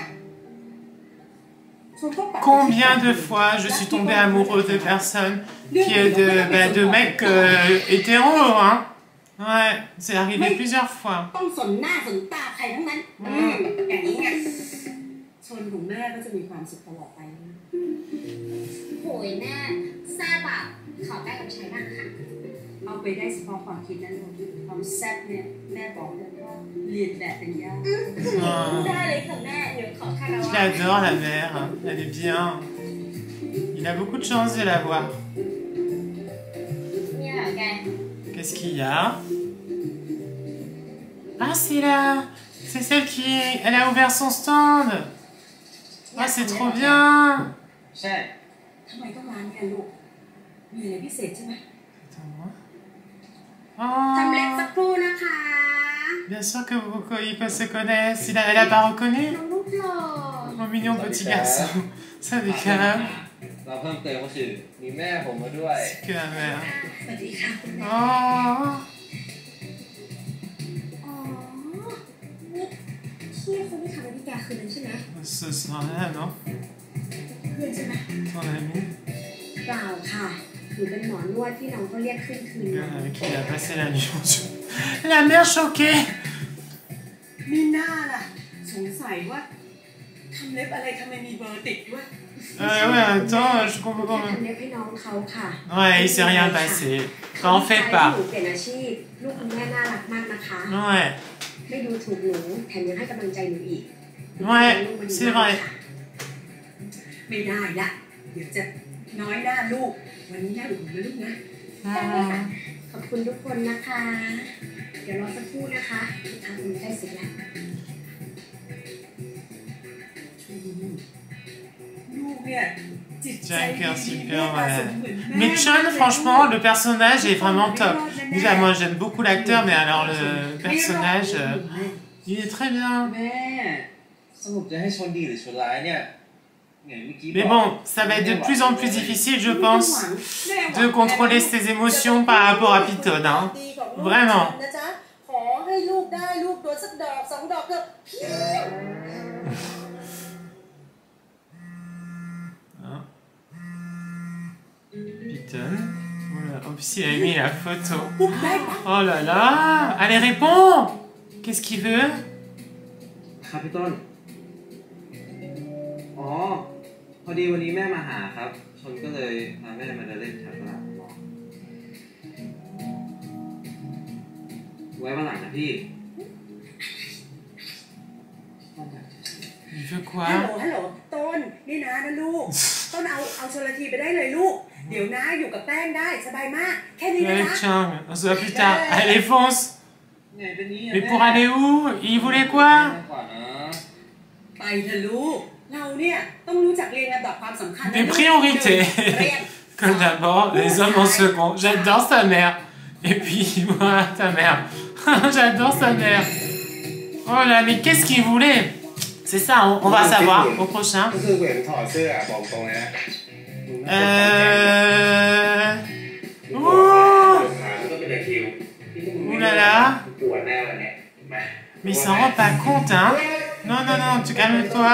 Combien de fois je suis tombée amoureuse de personnes qui est de, bah, de mecs euh, hétéros, hein. Ouais, c'est arrivé plusieurs fois. ต้องสนหน้าสนตาใครทั้งนั้นอืมอย่างนี้ไงชนของแม่ก็จะมีความสุขตลอดไปโหยแม่แซ่บอ่ะขอได้กับใช้บ้างค่ะเอาไปได้เฉพาะความคิดนั้นลูกความแซ่บเนี่ยแม่บอกเลยว่าเรียนแบบเป็นยากได้เลยค่ะแม่หนูขอคารวะ Je l'adore, la mère. Elle est bien. Il a beaucoup de chance de la voir. เนี่ยเหรอแก Qu'est-ce qu'il y a? Ah, c'est là. C'est celle qui... Elle a ouvert son stand. Ah, c'est trop bien. ใช่ทำไมต้องร้านเนี่ยลูกมีอะไรพิเศษใช่ไหม Attends-moi. ทำเล็บ Oh. สักครู่นะคะ Bien sûr que vous ils se connaissent. Il a, elle a pas reconnu? น้องลูกหล่อ Mon mignon petit garçon. Ça décale. เราเพิ่มเติมก็คือมีแม่ผมมาด้วย C'est que la mère. สวัสดีค่ะคุณแม่ Oh. อ๋อ นี่พี่คนที่ทำให้พี่แกคืนนั้นใช่ไหม Ce sera là, non? เพื่อนใช่ไหม Ton ami? เปล่าค่ะหนูเป็นหมอนวดที่น้องเขาเรียกขึ้นคืน Le gars avec qui il a passé la nuit. La mère choquée. มีหน้าล่ะสงสัยว่าทำเล็บอะไรทำไมมีเบอร์ติดด้วย Euh, ouais, attends, je comprends แค่ pas. ทำเล็บให้น้องเขาค่ะ Ouais, il s'est rien passé. T'en fais ห pas. นูเปลี่ยนอาชีพลูกคุณแม่น่ารักมากนะคะ Ouais. ไม่ดูถูกหนูแถมยังให้กำลังใจหนูอีก Ouais, c'est vrai. ไม่ได้ละเดี๋ยวจะน้อยหน้าลูกวันนี้หน้าดุนะลูกนะได้เลยค่ะ ขอบคุณทุกคนนะคะ เดี๋ยวรอสักครู่นะคะทำคุณใกล้เสร็จแล้วลูกเนี่ย Jacker, super, ouais. Mais Chun, franchement, le personnage est vraiment top. Déjà, moi, j'aime beaucoup l'acteur, mais alors le personnage, euh, il est très bien. Mais bon, ça va être de plus en plus difficile, je pense, de contrôler ses émotions par rapport à Piton, hein. Vraiment. Piton. Voilà. En plus, il a mis la photo. Oh là là. Allez, réponds. Qu'est-ce qu'il veut? ครับพี่ต้น อ๋อ พอดีวันนี้แม่มาหาครับ ชนก็เลยพาแม่มาเดินเล่นแถวตลาดไว้วันหลังนะพี่ Il veut quoi? ฮัลโหลฮัลโหลต้นนี่นะนะลูก ต้นเอาเอาชลทีไปได้เลยลูก เดี๋ยวนะอยู่กับแป้งได้สบายมาก แค่นี้นะ Avec คะ Chang. On se voit plus tard. Allez, fonce. Mais pour aller où? Il voulait quoi? ไปเถอะลูก เราเนี่ยต้องรู้จักเรียงลำดับความสำคัญ Des priorités. Comme d'abord, les hommes en second. J'adore sa mère. Et puis, voilà, ta mère. J'adore sa mère. Oh là, mais qu'est-ce qu'il voulait? C'est ça, on, on va savoir au prochain. Euh... Ouh, Ouh là là. Mais il s'en rend pas compte, hein. Non, non, non, tu calmes-toi.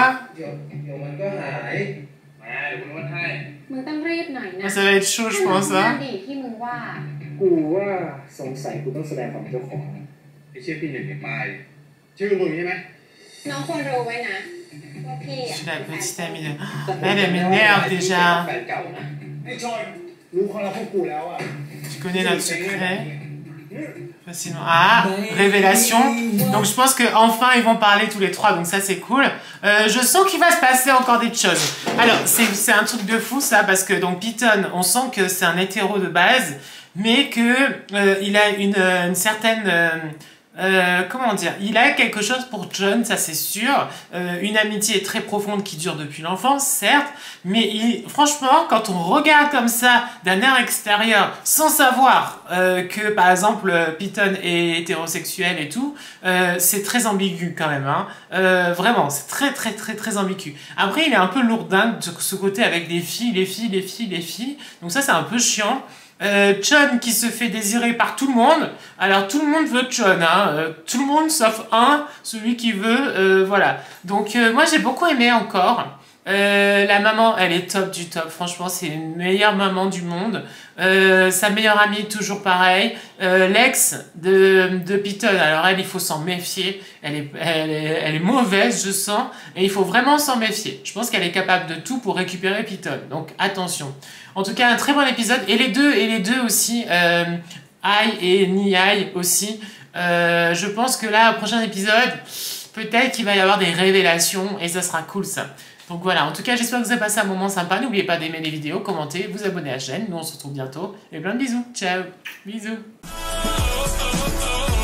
Ça va être chaud, je pense, hein. กูว่าสงสัยกูต้องแสดงความเป็นเจ้าของไอ้ชื่อพี่หนึ่งในป้ายชื่อมึงใช่ไหมน้องควรรู้ไว้นะว่าพี่ Je suis la petite amie de... Elle, elle m'énerve déjà. ไอ้ชอนรู้ความลับพวกกูแล้วอ่ะ Tu connais notre secret? Facilement. Ah, révélation. Donc je pense qu'enfin ils vont parler tous les trois, donc ça c'est cool. Euh, je sens qu'il va se passer encore des choses. Alors c'est un truc de fou ça, parce que donc Piton, on sent que c'est un hétéro de base, mais que euh, il a une, une certaine... Euh, Euh, comment dire, il a quelque chose pour John, ça c'est sûr, euh, une amitié très profonde qui dure depuis l'enfance, certes, mais il, franchement, quand on regarde comme ça d'un air extérieur, sans savoir euh, que par exemple Piton est hétérosexuel et tout, euh, c'est très ambigu quand même, hein. Euh, vraiment, c'est très très très très ambigu. Après, il est un peu lourdin de ce côté avec les filles, les filles, les filles, les filles, donc ça c'est un peu chiant. Euh, Chon qui se fait désirer par tout le monde. Alors tout le monde veut Chon, hein. euh, tout le monde sauf un, celui qui veut, euh, voilà. Donc euh, moi j'ai beaucoup aimé encore. Euh, la maman, elle est top du top. Franchement, c'est une meilleure maman du monde. Euh, sa meilleure amie, toujours pareil. Euh, L'ex de, de Piton, alors elle, il faut s'en méfier. Elle est, elle, est, elle est mauvaise, je sens. Et il faut vraiment s'en méfier. Je pense qu'elle est capable de tout pour récupérer Piton. Donc attention. En tout cas, un très bon épisode. Et les deux, et les deux aussi, euh, Ai et Ni-Ai aussi. Euh, je pense que là, au prochain épisode, peut-être qu'il va y avoir des révélations. Et ça sera cool, ça. Donc voilà, en tout cas, j'espère que vous avez passé un moment sympa. N'oubliez pas d'aimer les vidéos, commenter, vous abonner à la chaîne. Nous, on se retrouve bientôt. Et plein de bisous. Ciao. Bisous.